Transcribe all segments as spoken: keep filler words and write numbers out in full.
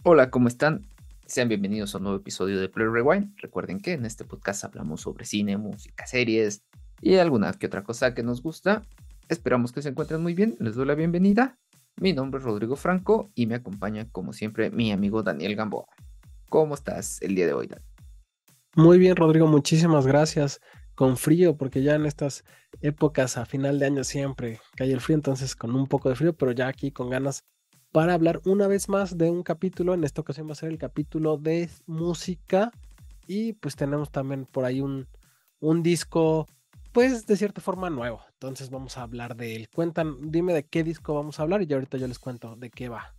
Hola, ¿cómo están? Sean bienvenidos a un nuevo episodio de Play Rewind. Recuerden que en este podcast hablamos sobre cine, música, series y alguna que otra cosa que nos gusta. Esperamos que se encuentren muy bien. Les doy la bienvenida. Mi nombre es Rodrigo Franco y me acompaña, como siempre, mi amigo Daniel Gamboa. ¿Cómo estás el día de hoy, Dan? Muy bien, Rodrigo, muchísimas gracias. Con frío, porque ya en estas épocas a final de año siempre cae el frío, entonces con un poco de frío, pero ya aquí con ganas para hablar una vez más de un capítulo. En esta ocasión va a ser el capítulo de música y pues tenemos también por ahí un, un disco, pues de cierta forma nuevo. Entonces vamos a hablar de él. Cuentan, dime de qué disco vamos a hablar y ya ahorita yo les cuento de qué va.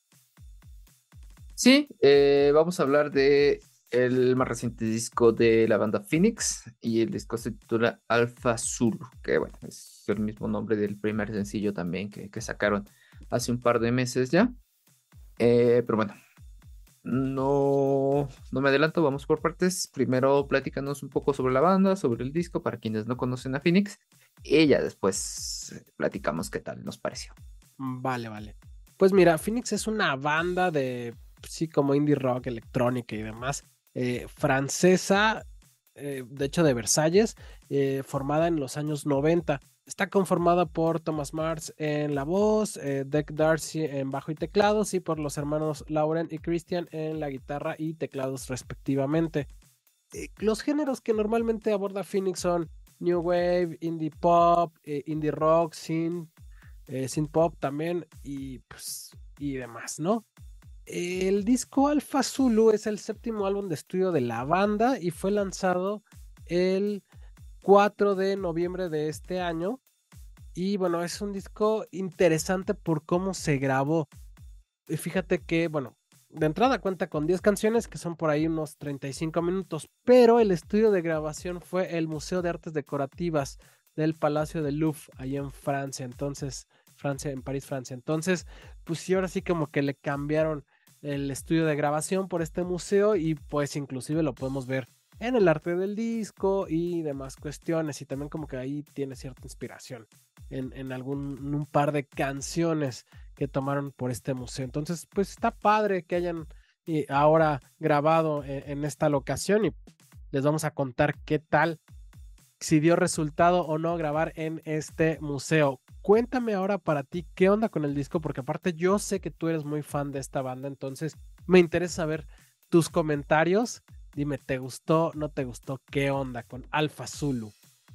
Sí, eh, vamos a hablar de el más reciente disco de la banda Phoenix y el disco se titula Alpha Zulu, que bueno, es el mismo nombre del primer sencillo también que, que sacaron hace un par de meses ya. Eh, pero bueno, no, no me adelanto, vamos por partes. Primero platícanos un poco sobre la banda, sobre el disco, para quienes no conocen a Phoenix, y ya después eh, platicamos qué tal nos pareció. Mm, Vale, vale. Pues mira, Phoenix es una banda de, sí, como indie rock, electrónica y demás, eh, francesa, eh, de hecho de Versalles, eh, formada en los años noventa. Está conformada por Thomas Mars en la voz, eh, Deck Darcy en bajo y teclados y por los hermanos Lauren y Christian en la guitarra y teclados respectivamente. Eh, los géneros que normalmente aborda Phoenix son New Wave, Indie Pop, eh, Indie Rock, Synth, eh, synth pop también y, pues, y demás, ¿no? El disco Alpha Zulu es el séptimo álbum de estudio de la banda y fue lanzado el cuatro de noviembre de este año. Y bueno, es un disco interesante por cómo se grabó. Y fíjate que, bueno, de entrada cuenta con diez canciones que son por ahí unos treinta y cinco minutos, pero el estudio de grabación fue el Museo de Artes Decorativas del Palacio de Louvre, ahí en Francia. Entonces, Francia, en París, Francia. Entonces, pues sí, ahora sí como que le cambiaron el estudio de grabación por este museo y pues inclusive lo podemos ver en el arte del disco y demás cuestiones. Y también como que ahí tiene cierta inspiración en, en algún en un par de canciones que tomaron por este museo. Entonces, pues está padre que hayan eh, ahora grabado en, en esta locación y les vamos a contar qué tal, si dio resultado o no grabar en este museo. Cuéntame ahora para ti qué onda con el disco, porque aparte yo sé que tú eres muy fan de esta banda, entonces me interesa saber tus comentarios. Dime, ¿te gustó? ¿No te gustó? ¿Qué onda con Alpha Zulu?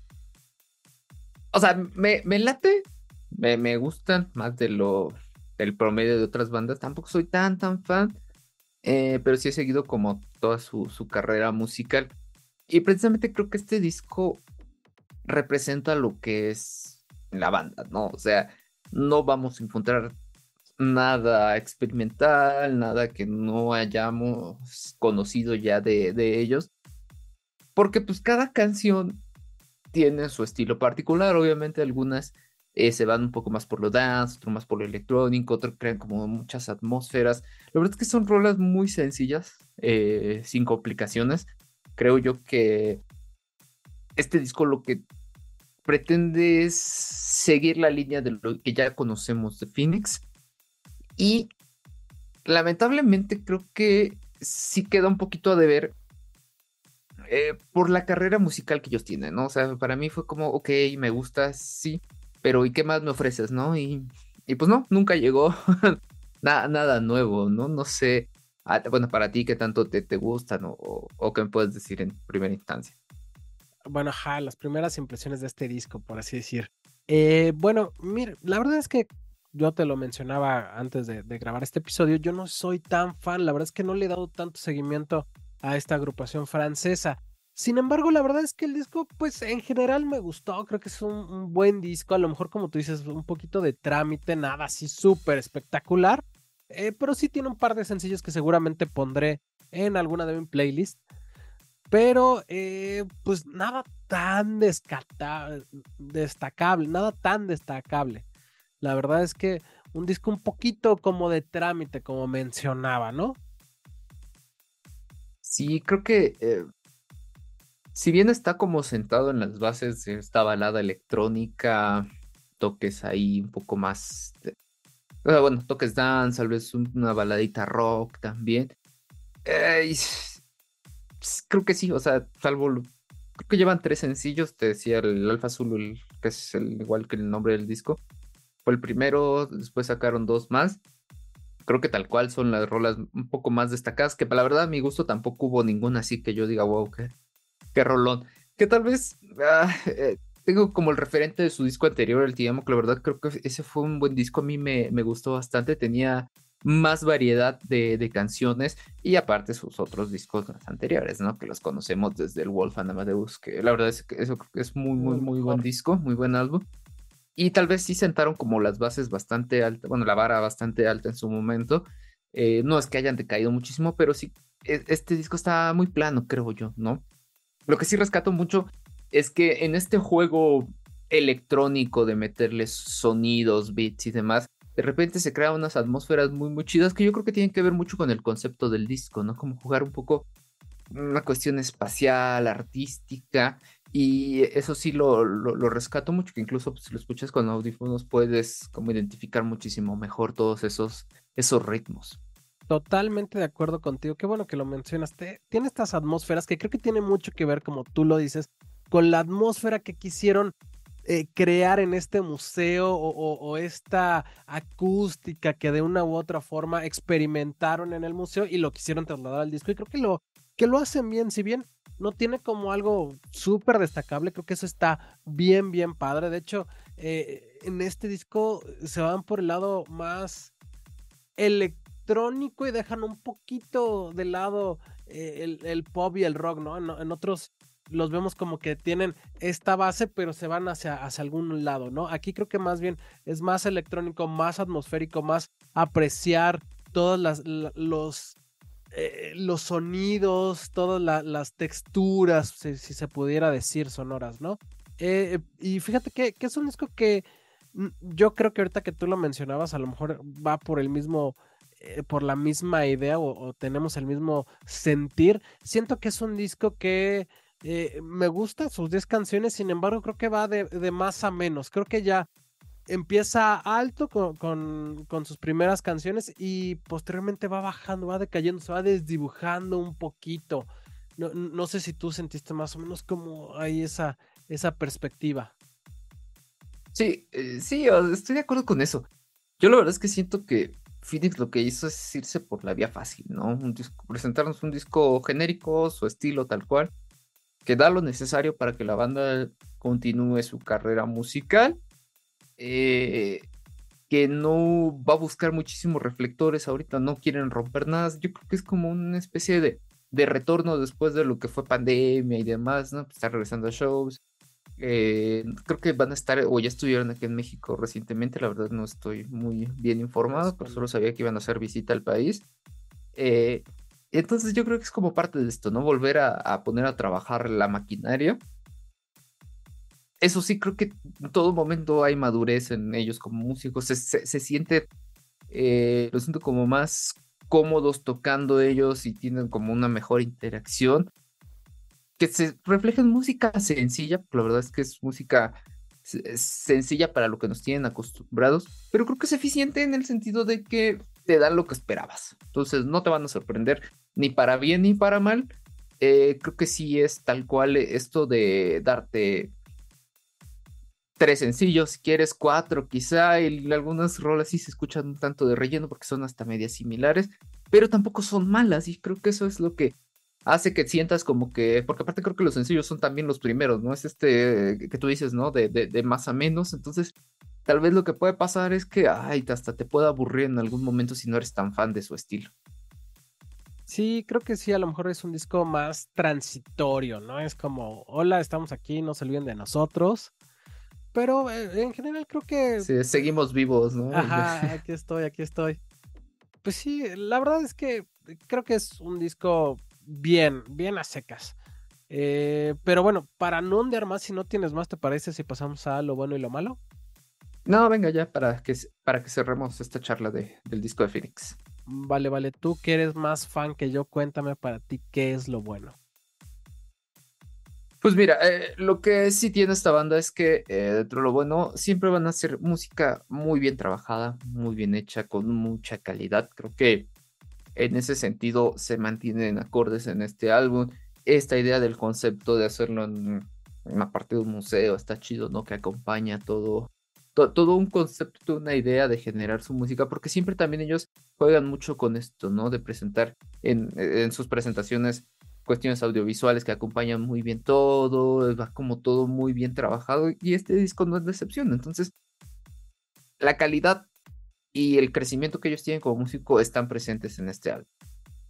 O sea, me, me late, me, me gustan más de lo del promedio de otras bandas. Tampoco soy tan, tan fan, eh, pero sí he seguido como toda su, su carrera musical. Y precisamente creo que este disco representa lo que es la banda, ¿no? O sea, no vamos a encontrar nada experimental, nada que no hayamos conocido ya de, de ellos, porque pues cada canción tiene su estilo particular, obviamente algunas eh, se van un poco más por lo dance, otro más por lo electrónico, otro crean como muchas atmósferas. La verdad es que son rolas muy sencillas, eh, sin complicaciones. Creo yo que este disco lo que pretende es seguir la línea de lo que ya conocemos de Phoenix y lamentablemente creo que sí queda un poquito a deber eh, por la carrera musical que ellos tienen, ¿no? O sea, para mí fue como, ok, me gusta, sí, pero ¿y qué más me ofreces, no? Y, y pues no, nunca llegó na- nada nuevo, ¿no? No sé, ah, bueno, para ti, ¿qué tanto te, te gustan o, o, o qué me puedes decir en primera instancia? Bueno, ajá, las primeras impresiones de este disco, por así decir. Eh, bueno, mira, la verdad es que yo te lo mencionaba antes de, de grabar este episodio, yo no soy tan fan, la verdad es que no le he dado tanto seguimiento a esta agrupación francesa. Sin embargo, la verdad es que el disco, pues en general me gustó, creo que es un, un buen disco, a lo mejor como tú dices, un poquito de trámite, nada así súper espectacular, eh, pero sí tiene un par de sencillos que seguramente pondré en alguna de mis playlists. Pero, eh, pues nada tan descata- destacable, nada tan destacable. La verdad es que un disco un poquito como de trámite, como mencionaba, ¿no? Sí, creo que eh, si bien está como sentado en las bases de esta balada electrónica, toques ahí un poco más Ah, bueno, toques dance, tal vez un- una baladita rock también. Eh, y s- s- creo que sí, o sea, salvo, lo- creo que llevan tres sencillos, te decía el Alfa Azul, el- que es el, igual que el nombre del disco. Fue el primero, después sacaron dos más. Creo que tal cual son las rolas un poco más destacadas, que para la verdad a mi gusto tampoco hubo ninguna así que yo diga, wow, qué, qué rolón. Que tal vez ah, eh, tengo como el referente de su disco anterior, el Te Amo, que la verdad creo que ese fue un buen disco, a mí me, me gustó bastante, tenía más variedad de, de canciones y aparte sus otros discos más anteriores, ¿no? Que los conocemos desde el Wolfgang Amadeus, que la verdad es que eso creo que es muy, muy, El muy buen mejor. disco, muy buen álbum. Y tal vez sí sentaron como las bases bastante altas, bueno, la vara bastante alta en su momento. Eh, no es que hayan decaído muchísimo, pero sí, e- este disco está muy plano, creo yo, ¿no? Lo que sí rescato mucho es que en este juego electrónico de meterles sonidos, beats y demás, de repente se crean unas atmósferas muy, muy chidas que yo creo que tienen que ver mucho con el concepto del disco, ¿no? Como jugar un poco una cuestión espacial, artística, y eso sí lo, lo, lo rescato mucho, que incluso pues, si lo escuchas con audífonos puedes como identificar muchísimo mejor todos esos, esos ritmos. Totalmente de acuerdo contigo. Qué bueno que lo mencionaste. Tiene estas atmósferas que creo que tiene mucho que ver, como tú lo dices, con la atmósfera que quisieron eh, crear en este museo o, o- o esta acústica que de una u otra forma experimentaron en el museo y lo quisieron trasladar al disco. Y creo que lo, que lo hacen bien, si bien no tiene como algo súper destacable, creo que eso está bien, bien padre. De hecho, eh, en este disco se van por el lado más electrónico y dejan un poquito de lado eh, el, el pop y el rock, ¿no? En, en otros los vemos como que tienen esta base, pero se van hacia, hacia algún lado, ¿no? Aquí creo que más bien es más electrónico, más atmosférico, más apreciar todos las, la- los, eh, los sonidos, todas la- las texturas, si, si se pudiera decir, sonoras, ¿no? Eh, y fíjate que, que es un disco que mm, yo creo que ahorita que tú lo mencionabas, a lo mejor va por el mismo, eh, por la misma idea o, o tenemos el mismo sentir. Siento que es un disco que eh, me gusta sus diez canciones, sin embargo, creo que va de, de más a menos. Creo que ya empieza alto con, con, con sus primeras canciones y posteriormente va bajando, va decayendo, se va desdibujando un poquito. No, no sé si tú sentiste más o menos como hay esa, esa perspectiva. Sí, eh, sí, o- estoy de acuerdo con eso. Yo la verdad es que siento que Phoenix lo que hizo es irse por la vía fácil, ¿no? Un disco, presentarnos un disco genérico, su estilo tal cual, que da lo necesario para que la banda continúe su carrera musical. eh, que no va a buscar muchísimos reflectores, ahorita no quieren romper nada, yo creo que es como una especie de, de retorno después de lo que fue pandemia y demás, ¿no? Pues están regresando a shows, eh, creo que van a estar, o ya estuvieron aquí en México recientemente, la verdad no estoy muy bien informado, pero solo sabía que iban a hacer visita al país. Eh, entonces yo creo que es como parte de esto, ¿no? Volver a, a poner a trabajar la maquinaria. Eso sí, creo que en todo momento hay madurez en ellos como músicos, se, se, se siente eh, lo siento como más cómodos tocando ellos y tienen como una mejor interacción, que se refleja en música sencilla, porque la verdad es que es música se- sencilla para lo que nos tienen acostumbrados, pero creo que es eficiente en el sentido de que te dan lo que esperabas, entonces no te van a sorprender ni para bien ni para mal. Eh, creo que sí es tal cual esto de darte tres sencillos, si quieres cuatro, quizá, y algunas rolas sí se escuchan un tanto de relleno porque son hasta medias similares, pero tampoco son malas, y creo que eso es lo que hace que sientas como que, porque aparte creo que los sencillos son también los primeros, ¿no? Es este eh, que tú dices, ¿no? De, de, de más a menos, entonces tal vez lo que puede pasar es que, ay, hasta te pueda aburrir en algún momento si no eres tan fan de su estilo. Sí, creo que sí, a lo mejor es un disco más transitorio, ¿no? Es como, hola, estamos aquí, no se olviden de nosotros. Pero eh, en general creo que, Sí, seguimos vivos, ¿no? Y- ajá, aquí estoy, aquí estoy. Pues sí, la verdad es que creo que es un disco bien, bien a secas. Eh, pero bueno, para no ondear más, si no tienes más, ¿te parece si pasamos a lo bueno y lo malo? No, venga ya para que, para que cerremos esta charla de, del disco de Phoenix. Vale, vale, tú que eres más fan que yo, cuéntame para ti qué es lo bueno. Pues mira, eh, lo que sí tiene esta banda es que eh, dentro de lo bueno, siempre van a hacer música muy bien trabajada, muy bien hecha, con mucha calidad. Creo que en ese sentido se mantienen acordes en este álbum. Esta idea del concepto de hacerlo en una parte de un museo está chido, ¿no? Que acompaña todo, to- todo un concepto, toda una idea de generar su música, porque siempre también ellos juegan mucho con esto, ¿no? De presentar en, en sus presentaciones cuestiones audiovisuales que acompañan muy bien todo, va como todo muy bien trabajado y este disco no es la excepción. Entonces, la calidad y el crecimiento que ellos tienen como músico están presentes en este álbum.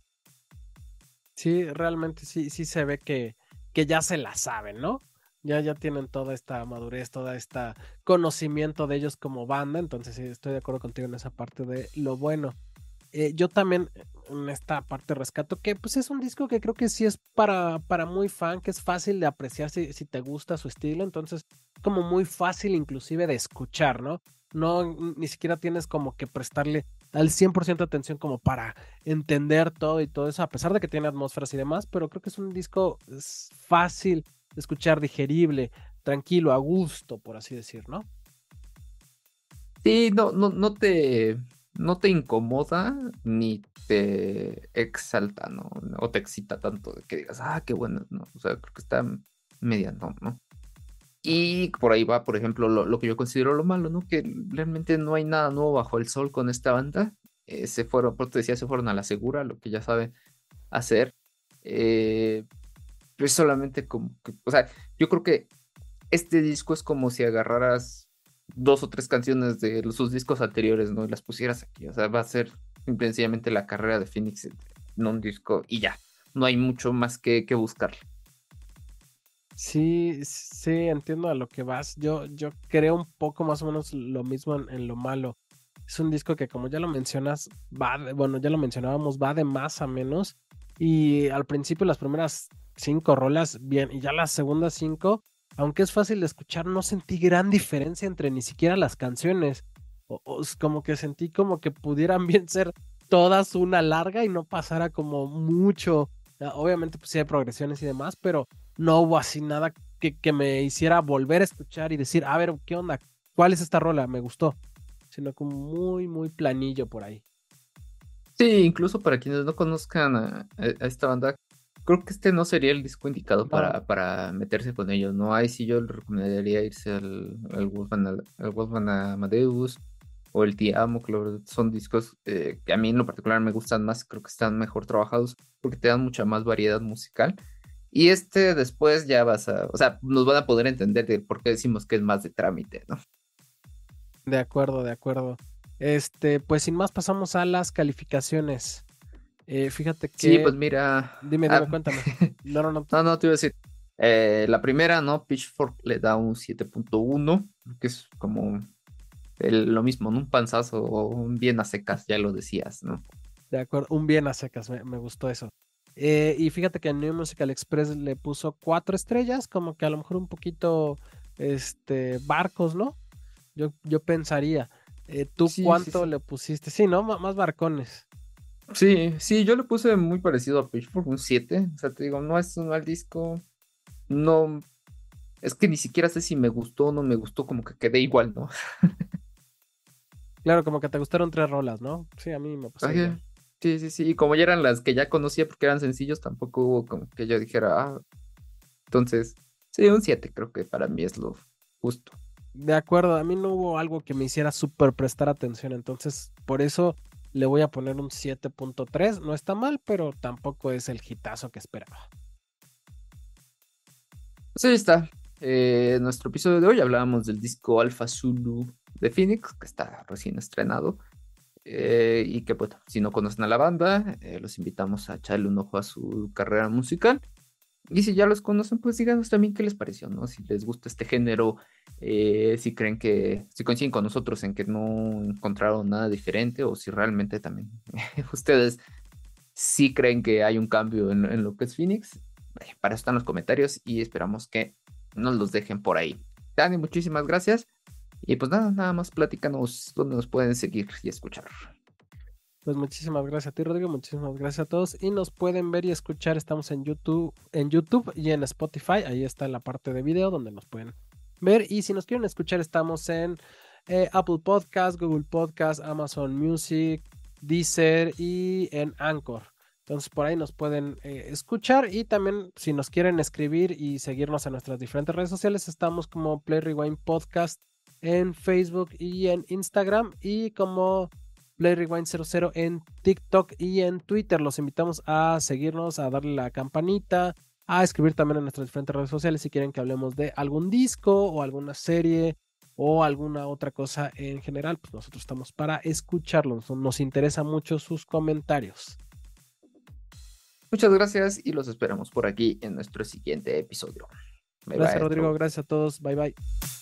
Sí, realmente sí, sí se ve que, que ya se la saben, ¿no? Ya, ya tienen toda esta madurez, toda esta conocimiento de ellos como banda, entonces sí, estoy de acuerdo contigo en esa parte de lo bueno. Eh, yo también eh, en esta parte rescato que pues es un disco que creo que sí es para, para muy fan, que es fácil de apreciar si, si te gusta su estilo, entonces como muy fácil inclusive de escuchar, ¿no? No, n- ni siquiera tienes como que prestarle al cien por ciento atención como para entender todo y todo eso, a pesar de que tiene atmósferas y demás, pero creo que es un disco es fácil de escuchar, digerible, tranquilo, a gusto, por así decir, ¿no? Sí, no, no, no te, no te incomoda ni te exalta, ¿no? O te excita tanto de que digas, ah, qué bueno, ¿no? O sea, creo que está mediano, ¿no? Ajá. Y por ahí va, por ejemplo, lo, lo que yo considero lo malo, ¿no? Que realmente no hay nada nuevo bajo el sol con esta banda. Eh, se fueron, por te decía, se fueron a la segura, lo que ya saben hacer. Eh, pues solamente como que, o sea, yo creo que este disco es como si agarraras dos o tres canciones de los- sus discos anteriores, ¿no? Y las pusieras aquí. O sea, va a ser simple y sencillamente la carrera de Phoenix en en un disco y ya. No hay mucho más que, que buscar. Sí, sí, entiendo a lo que vas. Yo, yo creo un poco más o menos lo mismo en, en lo malo. Es un disco que, como ya lo mencionas, va de- bueno, ya lo mencionábamos, va de más a menos. Y al principio las primeras cinco rolas, bien, y ya las segundas cinco, aunque es fácil de escuchar, no sentí gran diferencia entre ni siquiera las canciones. O, o es como que sentí como que pudieran bien ser todas una larga y no pasara como mucho. Ah, obviamente, pues sí hay progresiones y demás, pero no hubo así nada que, que me hiciera volver a escuchar y decir, a ver, ¿qué onda? ¿Cuál es esta rola? Me gustó. Sino como muy, muy planillo por ahí. Sí, incluso para quienes no conozcan a, a- a esta banda, creo que este no sería el disco indicado No, para, para meterse con ellos, ¿no? Ahí sí yo le recomendaría irse al, al Wolfgang, al, al Wolfgang Amadeus o el Ti Amo, que la verdad son discos eh, que a mí en lo particular me gustan más, creo que están mejor trabajados porque te dan mucha más variedad musical. Y este después ya vas a, o sea, nos van a poder entender de por qué decimos que es más de trámite, ¿no? de acuerdo, de acuerdo. Este, pues sin más pasamos a las calificaciones. Eh, fíjate Sí, que, pues mira, dime, dime, ah, cuéntame. No, no, no, no, no, te iba a decir. Eh, la primera, ¿no? Pitchfork le da un siete punto uno, que es como el- lo mismo, ¿no? Un panzazo o un bien a secas, ya lo decías, ¿no? de acuerdo. Un bien a secas, me, me gustó eso. Eh, y fíjate que New Musical Express le puso cuatro estrellas, como que a lo mejor un poquito, este, barcos, ¿no? Yo, yo pensaría. Eh, ¿tú Sí, sí, cuánto sí. le pusiste? Sí, ¿no? M- más barcones. Sí, sí, yo le puse muy parecido a Pitchfork, un siete. O sea, te digo, no es un mal disco. No, es que ni siquiera sé si me gustó o no me gustó, como que quedé igual, ¿no? Claro, como que te gustaron tres rolas, ¿no? Sí, a mí me pasó Ajá. igual. Sí, sí, sí. Y como ya eran las que ya conocía porque eran sencillos, tampoco hubo como que yo dijera, ah, entonces, sí, un siete creo que para mí es lo justo. De acuerdo, a mí no hubo algo que me hiciera súper prestar atención, entonces por eso le voy a poner un siete punto tres. No está mal, pero tampoco es el hitazo que esperaba. Pues ahí está. Eh, nuestro episodio de hoy hablábamos del disco Alpha Zulu de Phoenix, que está recién estrenado. Eh, y que, pues, si no conocen a la banda, eh, los invitamos a echarle un ojo a su carrera musical. Y si ya los conocen, pues díganos también qué les pareció, ¿no? Si les gusta este género, eh, si creen que, si coinciden con nosotros en que no encontraron nada diferente, o si realmente también ustedes sí creen que hay un cambio en, en lo que es Phoenix. Eh, Para eso están los comentarios y esperamos que nos los dejen por ahí. Dani, muchísimas gracias. Y pues nada, nada más platícanos dónde nos pueden seguir y escuchar. Pues muchísimas gracias a ti, Rodrigo, muchísimas gracias a todos y nos pueden ver y escuchar, estamos en YouTube, en YouTube y en Spotify, ahí está en la parte de video donde nos pueden ver y si nos quieren escuchar estamos en eh, Apple Podcast, Google Podcast, Amazon Music, Deezer y en Anchor. Entonces por ahí nos pueden eh, escuchar y también si nos quieren escribir y seguirnos en nuestras diferentes redes sociales, estamos como Play Rewind Podcast en Facebook y en Instagram y como Play Rewind cero cero en TikTok y en Twitter. Los invitamos a seguirnos, a darle la campanita, a escribir también en nuestras diferentes redes sociales si quieren que hablemos de algún disco o alguna serie o alguna otra cosa en general. Pues nosotros estamos para escucharlos. Nos interesa mucho sus comentarios. Muchas gracias y los esperamos por aquí en nuestro siguiente episodio. Bye gracias, bye, Rodrigo. Chau. Gracias a todos. Bye, bye.